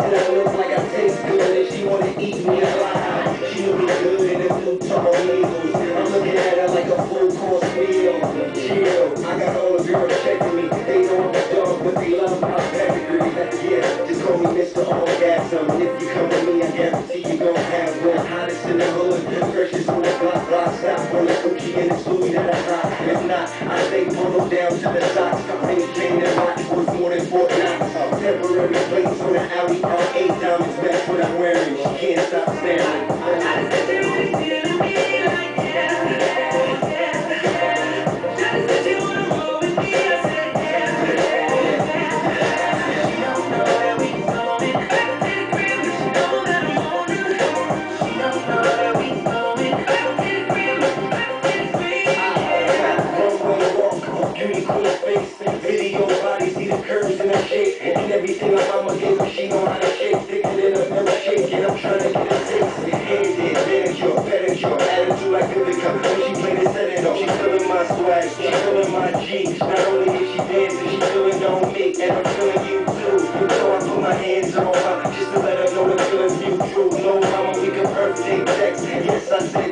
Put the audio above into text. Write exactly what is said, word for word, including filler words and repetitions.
And I look like I taste good, and she wanna eat me alive. She look good in them new tall heels. I'm looking at her like a full course meal. Chill, I got all the girls checking me. They know I'm a dog, but they love my pedigree. Yeah, just call me Mister Orgasm. And if you come to me, I guarantee you gon' have one. Hottest in the hood, freshest on the block, block, stop on the cookie and it's Louis that I rock. If not, I stay photo down to the socks. Maintain the watch worth more than four knots. Temporary plates on the Audi R eight diamonds, that's what I'm wearing. She can't stop staring. Video body, see the curves in her shape. And everything my mama gave her, she know how to shake. Thicker than a mirror shake, and I'm trying to get a taste. Hands in, manicure, pedicure, attitude like Vivica. When she play the set it off, she feeling my swag, she feeling my G. Not only is she dancing, she feeling on me, and I'm feeling you too. So I put my hands on her, just to let her know the feeling's mutual. No mama, we can perfect sex. Yes, I said